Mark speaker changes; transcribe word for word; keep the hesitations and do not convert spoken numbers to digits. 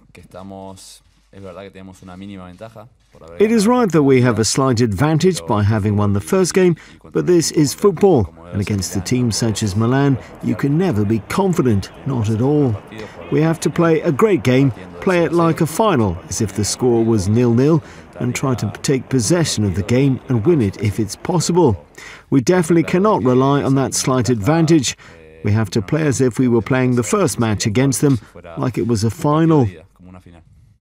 Speaker 1: It is right that we have a slight advantage by having won the first game, but this is football, and against a team such as Milan, you can never be confident, not at all. We have to play a great game, play it like a final, as if the score was nil nil, and try to take possession of the game and win it if it's possible. We definitely cannot rely on that slight advantage. We have to play as if we were playing the first match against them, like it was a final.